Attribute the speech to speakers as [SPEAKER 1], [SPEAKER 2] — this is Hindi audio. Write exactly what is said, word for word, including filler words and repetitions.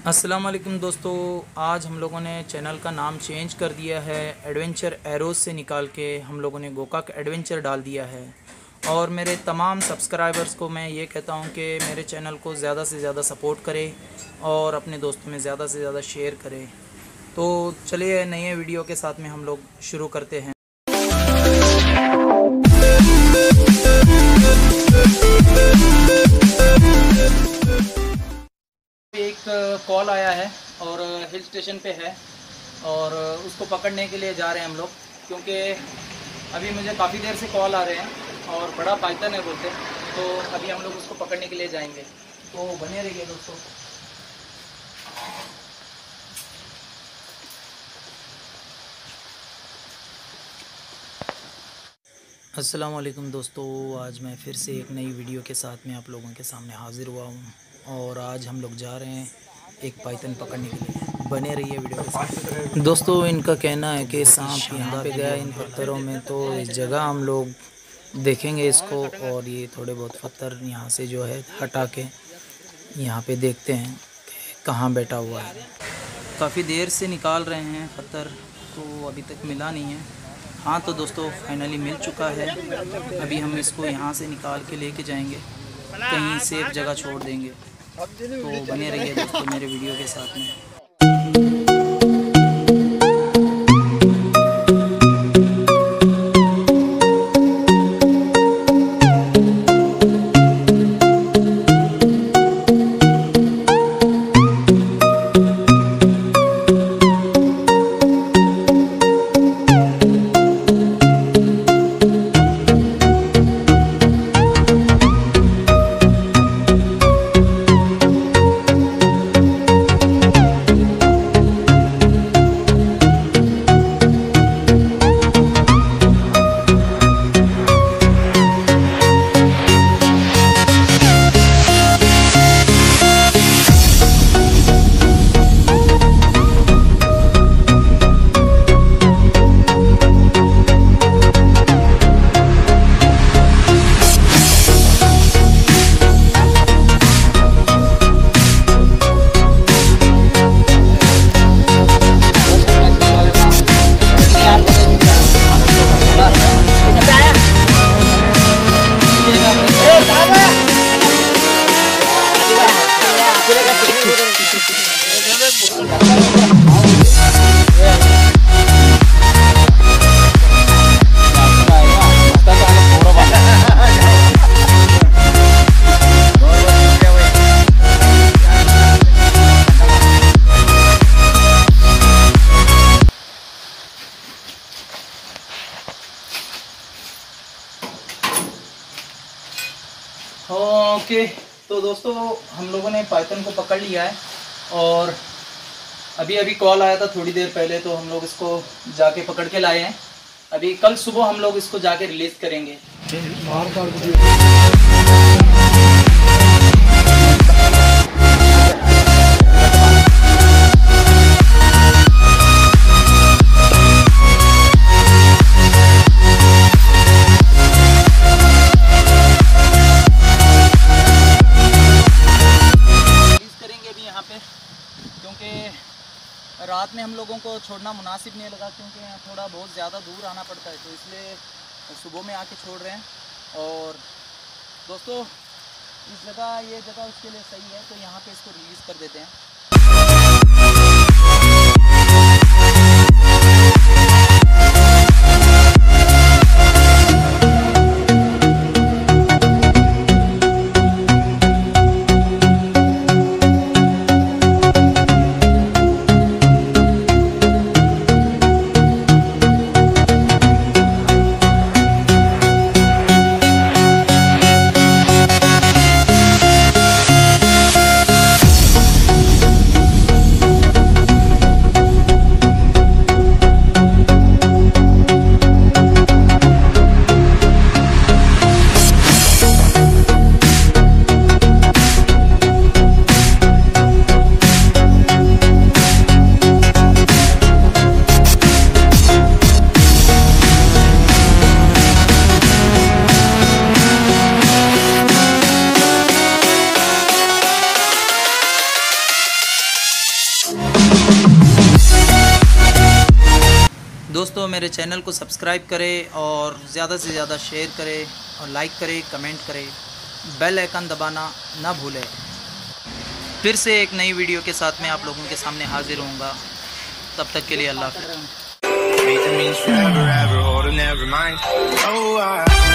[SPEAKER 1] अस्सलाम वालेकुम दोस्तों, आज हम लोगों ने चैनल का नाम चेंज कर दिया है। एडवेंचर एरोज़ से निकाल के हम लोगों ने गोकाक एडवेंचर डाल दिया है। और मेरे तमाम सब्सक्राइबर्स को मैं ये कहता हूँ कि मेरे चैनल को ज़्यादा से ज़्यादा सपोर्ट करें और अपने दोस्तों में ज़्यादा से ज़्यादा शेयर करें। तो चलिए नए वीडियो के साथ में हम लोग शुरू करते हैं। एक कॉल आया है और हिल स्टेशन पे है और उसको पकड़ने के लिए जा रहे हैं हम लोग, क्योंकि अभी मुझे काफ़ी देर से कॉल आ रहे हैं और बड़ा पाइथन है बोलते, तो अभी हम लोग उसको पकड़ने के लिए जाएंगे। तो बने रहिए दोस्तों। अस्सलाम वालेकुम दोस्तों, आज मैं फिर से एक नई वीडियो के साथ में आप लोगों के सामने हाज़िर हुआ हूँ और आज हम लोग जा रहे हैं एक पाइथन पकड़ने के लिए। बने रहिए वीडियो के साथ। दोस्तों, इनका कहना है कि सांप यहाँ पे गया इन पत्थरों में, तो इस जगह हम लोग देखेंगे इसको और ये थोड़े बहुत पत्थर यहाँ से जो है हटा के यहाँ पे देखते हैं कि कहाँ बैठा हुआ है। काफ़ी देर से निकाल रहे हैं पत्थर, तो अभी तक मिला नहीं है। हाँ तो दोस्तों, फाइनली मिल चुका है। अभी हम इसको यहाँ से निकाल के लेके जाएंगे, कहीं सेफ जगह छोड़ देंगे। तो बने रहिए दोस्तों मेरे वीडियो के साथ में। ओके तो दोस्तों, हम लोगों ने पाइथन को पकड़ लिया है और अभी अभी कॉल आया था थोड़ी देर पहले, तो हम लोग इसको जाके पकड़ के लाए हैं। अभी कल सुबह हम लोग इसको जाके रिलीज करेंगे। क्योंकि रात में हम लोगों को छोड़ना मुनासिब नहीं लगा, क्योंकि यहाँ थोड़ा बहुत ज़्यादा दूर आना पड़ता है, तो इसलिए सुबह में आके छोड़ रहे हैं। और दोस्तों, इस जगह ये जगह उसके लिए सही है, तो यहाँ पे इसको रिलीज़ कर देते हैं। दोस्तों मेरे चैनल को सब्सक्राइब करें और ज़्यादा से ज़्यादा शेयर करें और लाइक करें, कमेंट करें, बेल आइकन दबाना ना भूलें। फिर से एक नई वीडियो के साथ मैं आप लोगों के सामने हाजिर होऊंगा। तब तक के लिए अल्लाह हाफ़िज़।